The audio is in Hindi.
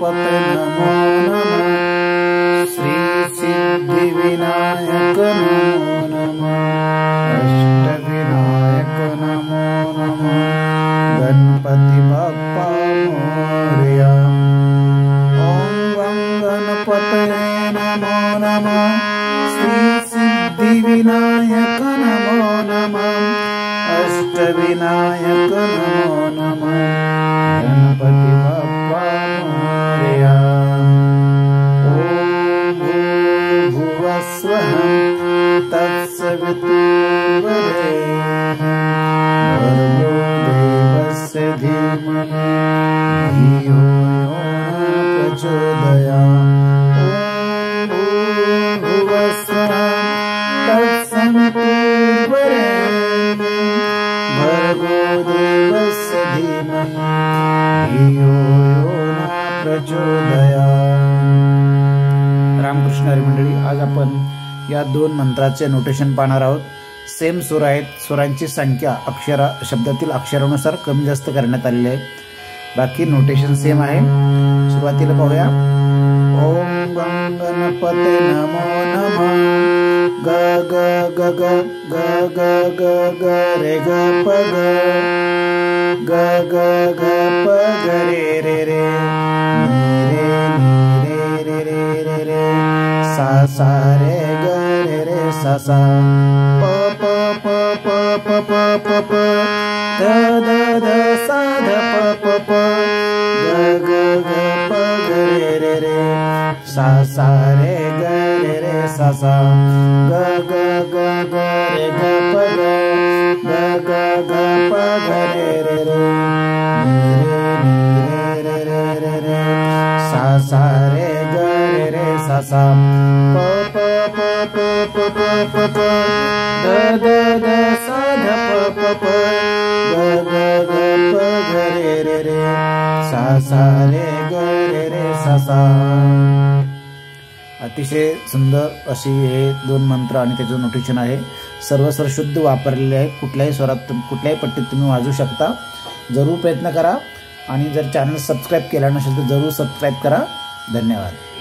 गणपते नमो नमः। श्री सिद्धि विनायक नमो नमः। अष्टविनायक नमो नमः। गणपति बप्पा मोरया। ओम गं गणपतये नमो नमः। श्री सिद्धि विनायक नमो नमः। अष्टविनायक नमो नमः। गणपति बप्पा मोरया। ओम भूर्भुवः स्वः तत्सवितुर्वरेण्यं भर्गो देवस्य धीमहि धियो यो न प्रचोदयात्। ओम भूर्भुवः स्वः तत्सवितुर्वरेण्यं भर्गो देवस्य धीमहि धियो यो न प्रचोदयात्। रामकृष्ण हरी मंडळी, आज आपण या दोन मंत्राचे नोटेशन पाहणार आहोत। सेम सूर आहेत, सुरांची संख्या शब्दातील अक्षरानुसार कमी जास्त करण्यात आलेली आहे। बाकी नोटेशन सेम आहे। सुरुवातीला पाहूया। ओम गं गणपते नमो नमः। ग ग ग ग ग ग ग ग रे ग प ग ग ग ग प ग रे रे रे नी रे रे रे रे रे सा सा रे ग रे रे सा सा प प प प प प प प ध ध ध सा ध प प प ग ग ग प ग रे रे रे सा सा रे ग रे रे सा सा ग ग ग ग रे ग प ग ग ग ग प ग रे रे रे नी रे रे रे रे सा सा रे ग रे रे सा सा प प प प प प प प द द द सा ध प प प ग ग ग प ग रे रे रे सा सा रे ग रे रे सा सा। अतिशय सुंदर अशी हे दोन मंत्र आणि त्याचं नोटेशन आहे। सर्व स्वर शुद्ध वापरलेले आहे। कुठल्याही स्वरात कुठल्याही पट्टीत तुम्ही वाजू शकता। जरूर प्रयत्न करा आणि जर चॅनल सबस्क्राईब केला नसेल तर जरूर सबस्क्राईब करा। धन्यवाद।